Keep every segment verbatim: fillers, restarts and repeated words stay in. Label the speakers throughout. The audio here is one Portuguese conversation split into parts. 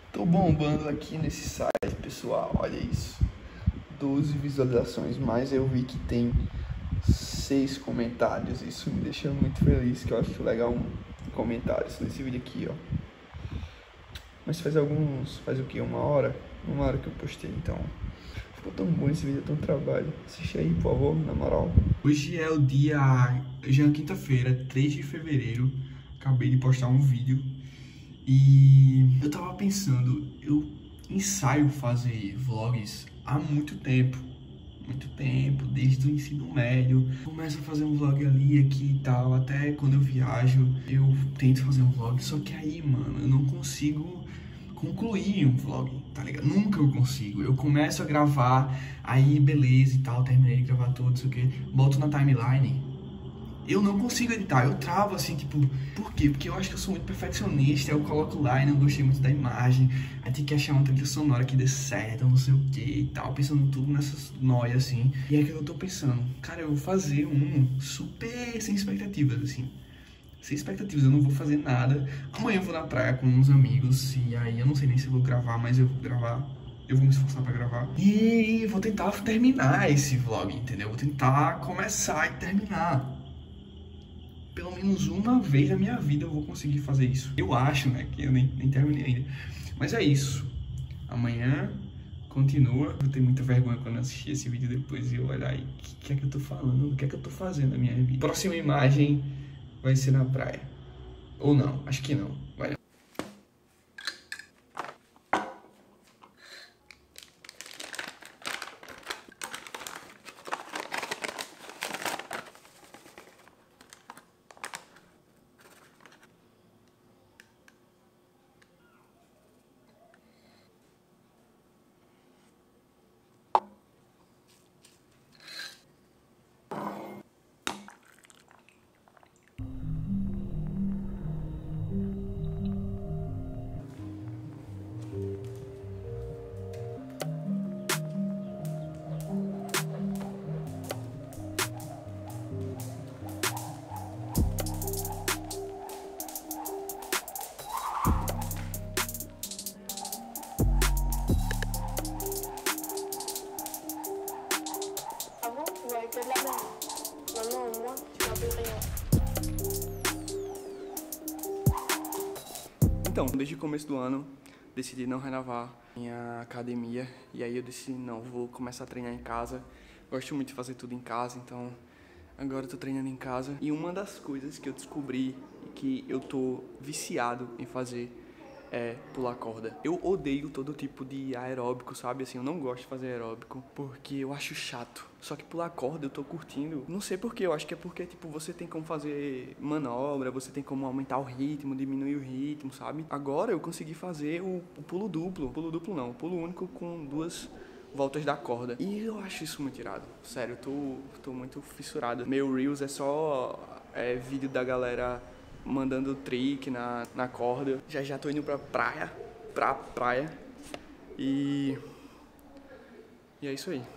Speaker 1: Tô bombando aqui nesse site, pessoal, olha isso. doze visualizações, mas eu vi que tem seis comentários. Isso me deixa muito feliz, que eu acho legal um comentários nesse vídeo aqui, ó. Mas faz alguns, faz o que? Uma hora? Uma hora que eu postei, então ficou tão bom esse vídeo, tão trabalho. Assiste aí, por favor, na moral. Hoje é o dia, hoje é a quinta-feira, três de fevereiro. Acabei de postar um vídeo e eu tava pensando, eu ensaio fazer vlogs há muito tempo, muito tempo, desde o ensino médio. Começo a fazer um vlog ali, aqui e tal, até quando eu viajo, eu tento fazer um vlog, só que aí, mano, eu não consigo concluir um vlog, tá ligado? Nunca eu consigo. Eu começo a gravar, aí beleza e tal, terminei de gravar tudo, não sei o que, boto na timeline. Eu não consigo editar, eu travo assim, tipo, por quê? Porque eu acho que eu sou muito perfeccionista, eu coloco lá e não gostei muito da imagem, aí tem que achar uma trilha sonora que dê certo, não sei o que e tal, pensando tudo nessas noias assim. E é que eu tô pensando, cara, eu vou fazer um super sem expectativas, assim. Sem expectativas, eu não vou fazer nada. Amanhã eu vou na praia com uns amigos, e aí eu não sei nem se eu vou gravar, mas eu vou gravar. Eu vou me esforçar pra gravar. E vou tentar terminar esse vlog, entendeu? Vou tentar começar e terminar. Pelo menos uma vez na minha vida eu vou conseguir fazer isso. Eu acho, né, que eu nem, nem terminei ainda. Mas é isso. Amanhã continua. Vou ter muita vergonha quando eu assistir esse vídeo depois e eu olhar e o que, que é que eu tô falando, o que é que eu tô fazendo na minha vida. Próxima imagem vai ser na praia. Ou não, acho que não. Vai não. Então, desde o começo do ano, decidi não renovar minha academia. E aí eu decidi, não, vou começar a treinar em casa. Gosto muito de fazer tudo em casa, então agora eu tô treinando em casa. E uma das coisas que eu descobri e que eu tô viciado em fazer é pular corda. Eu odeio todo tipo de aeróbico, sabe? Assim, eu não gosto de fazer aeróbico porque eu acho chato. Só que pular corda eu tô curtindo. Não sei porquê, eu acho que é porque, tipo, você tem como fazer manobra, você tem como aumentar o ritmo, diminuir o ritmo, sabe? Agora eu consegui fazer o, o pulo duplo. Pulo duplo não, pulo único com duas voltas da corda. E eu acho isso muito irado. Sério, eu tô, tô muito fissurado. Meu Reels é só é, vídeo da galera mandando trick na, na corda. Já já tô indo pra praia, pra praia. E... E é isso aí.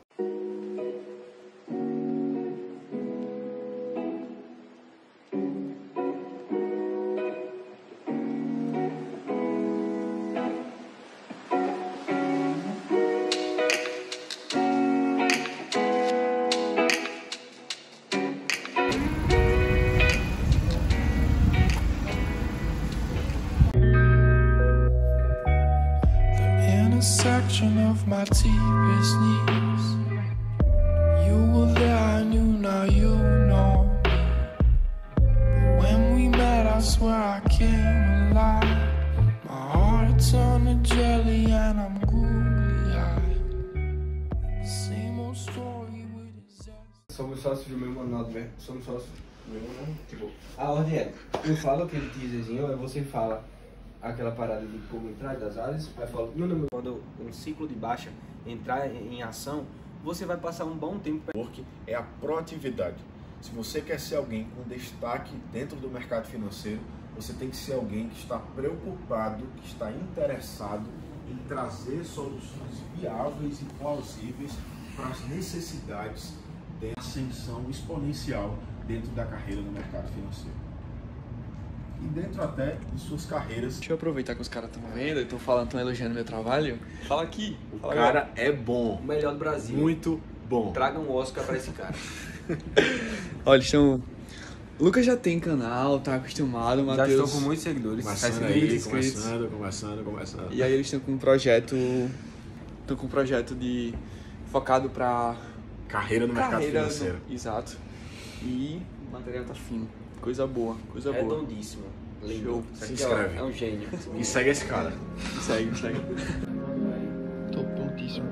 Speaker 2: Section of my deepest needs. You were there, I knew, now you know me. But when we met, I swear I came alive. My heart turned to jelly and I'm googly-eyed. Same old story with disaster.
Speaker 3: Somos sócios do mesmo Ronaldo, velho. Somos sócios do mesmo Ronaldo. Tipo, a ordem é, eu falo aquele teaserzinho, aí você fala aquela parada de como entrar das áreas, aí fala, meu nome. Quando um ciclo de baixa entrar em ação, você vai passar um bom tempo.
Speaker 4: Porque é a proatividade. Se você quer ser alguém com destaque dentro do mercado financeiro, você tem que ser alguém que está preocupado, que está interessado em trazer soluções viáveis e plausíveis para as necessidades de ascensão exponencial dentro da carreira no mercado financeiro. e dentro até de suas carreiras.
Speaker 1: Deixa eu aproveitar que os caras estão vendo e estão falando, estão elogiando meu trabalho. Fala aqui.
Speaker 4: O
Speaker 1: Fala
Speaker 4: cara
Speaker 1: agora.
Speaker 4: é bom.
Speaker 3: O melhor do Brasil.
Speaker 4: Muito bom.
Speaker 3: Traga um Oscar pra esse cara.
Speaker 1: Olha, eles estão... O Lucas já tem canal, tá acostumado, o
Speaker 3: Já
Speaker 1: Matheus...
Speaker 3: estou com muitos seguidores.
Speaker 4: Começando
Speaker 1: Faz
Speaker 4: aí,
Speaker 1: muitos inscritos.
Speaker 4: começando, começando, começando.
Speaker 1: E aí eles estão com um projeto... Estão com um projeto de... Focado pra...
Speaker 4: Carreira no mercado
Speaker 1: Carreira
Speaker 4: financeiro.
Speaker 1: no- Exato. E o material tá fino. Coisa boa, coisa boa.
Speaker 3: Redondíssimo. Lindo.
Speaker 1: Show.
Speaker 3: Isso
Speaker 4: Se
Speaker 3: aqui, ó,
Speaker 4: inscreve.
Speaker 3: é um gênio.
Speaker 4: E segue esse cara.
Speaker 1: Segue, segue. Tô prontíssimo.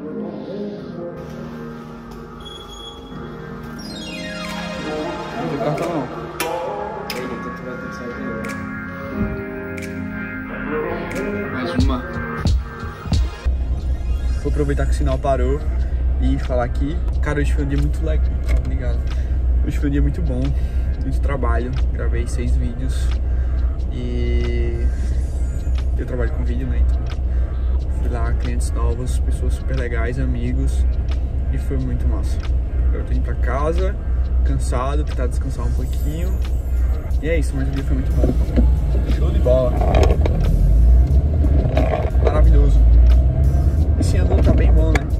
Speaker 1: Não tem carta não. Mais uma. Vou aproveitar que o sinal parou e falar aqui. Cara, hoje foi um dia muito legal. Obrigado. Hoje foi um dia muito bom. Muito trabalho. Gravei seis vídeos. E eu trabalho com vídeo, né? Então fui lá, clientes novos, pessoas super legais, amigos. E foi muito massa. Agora eu tô indo pra casa, cansado, tentar descansar um pouquinho. E é isso, mas o dia foi muito bom. Show de bola. Maravilhoso. Esse ângulo tá bem bom, né?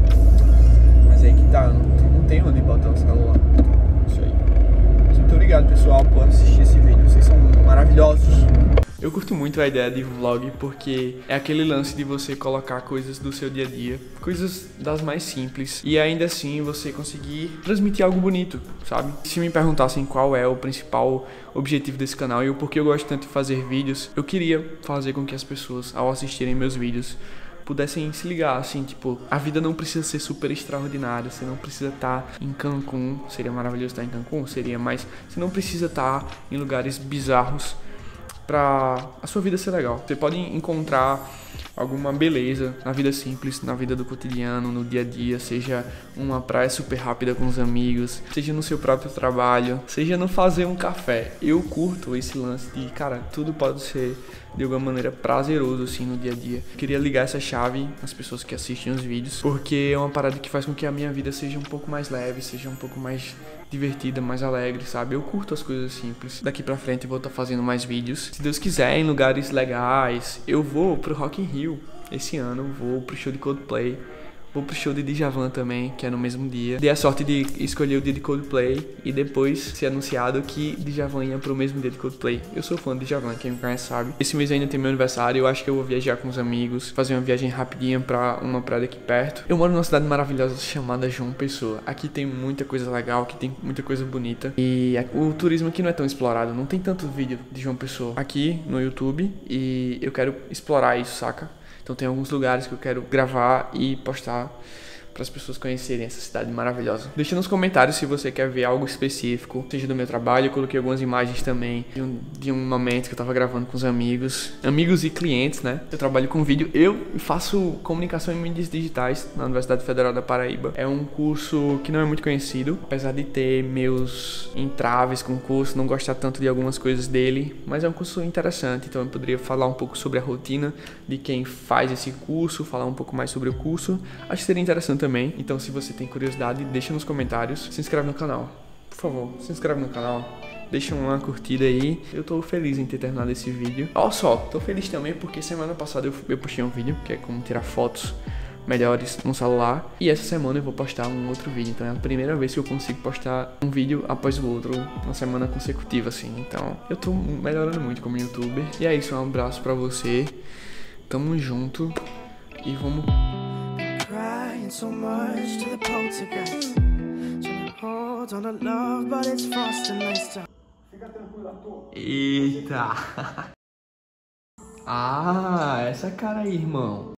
Speaker 1: Mas aí que tá, não, não tem onde botar o celular. Isso aí. Mas muito obrigado, pessoal, por assistir esse vídeo. Vocês são maravilhosos. Eu curto muito a ideia de vlog porque é aquele lance de você colocar coisas do seu dia a dia, coisas das mais simples, e ainda assim você conseguir transmitir algo bonito, sabe? Se me perguntassem qual é o principal objetivo desse canal e o porquê eu gosto tanto de fazer vídeos, eu queria fazer com que as pessoas, ao assistirem meus vídeos, pudessem se ligar, assim, tipo, a vida não precisa ser super extraordinária, você não precisa estar em Cancún, seria maravilhoso estar em Cancún, seria, mas você não precisa estar em lugares bizarros pra a sua vida ser legal. Você pode encontrar alguma beleza na vida simples, na vida do cotidiano, no dia a dia, seja uma praia super rápida com os amigos, seja no seu próprio trabalho, seja no fazer um café. Eu curto esse lance de, cara, tudo pode ser de alguma maneira prazeroso assim no dia a dia. Queria ligar essa chave às pessoas que assistem os vídeos, porque é uma parada que faz com que a minha vida seja um pouco mais leve, seja um pouco mais divertida, mais alegre, sabe? Eu curto as coisas simples. Daqui pra frente eu vou estar fazendo mais vídeos. Se Deus quiser, em lugares legais. Eu vou pro Rock in Rio esse ano, vou pro show de Coldplay. Vou pro show de Djavan também, que é no mesmo dia. Dei a sorte de escolher o dia de Coldplay e depois ser anunciado que Djavan ia pro mesmo dia de Coldplay. Eu sou fã de Djavan, quem me conhece sabe. Esse mês ainda tem meu aniversário, eu acho que eu vou viajar com os amigos, fazer uma viagem rapidinha pra uma praia aqui perto. Eu moro numa cidade maravilhosa chamada João Pessoa. Aqui tem muita coisa legal, aqui tem muita coisa bonita. E o turismo aqui não é tão explorado, não tem tanto vídeo de João Pessoa aqui no YouTube. E eu quero explorar isso, saca? Então tem alguns lugares que eu quero gravar e postar para as pessoas conhecerem essa cidade maravilhosa. Deixa nos comentários se você quer ver algo específico, seja do meu trabalho. Eu coloquei algumas imagens também de um, de um momento que eu tava gravando com os amigos. Amigos e clientes, né? Eu trabalho com vídeo. Eu faço comunicação em mídias digitais na Universidade Federal da Paraíba. É um curso que não é muito conhecido, apesar de ter meus entraves com o curso, não gostar tanto de algumas coisas dele, mas é um curso interessante, então eu poderia falar um pouco sobre a rotina de quem faz esse curso, falar um pouco mais sobre o curso. Acho que seria interessante também, então se você tem curiosidade, deixa nos comentários, se inscreve no canal, por favor, se inscreve no canal, deixa uma curtida aí. Eu tô feliz em ter terminado esse vídeo. Olha só, tô feliz também porque semana passada eu, eu postei um vídeo, que é como tirar fotos melhores no celular, e essa semana eu vou postar um outro vídeo, então é a primeira vez que eu consigo postar um vídeo após o outro, uma semana consecutiva assim, então eu tô melhorando muito como youtuber. E é isso, um abraço pra você, tamo junto e vamos...
Speaker 2: Crying so much to the poltergeist. Trying to hold on to love, but it's frost and nice time.
Speaker 1: Eita! Ah, essa cara aí, irmão.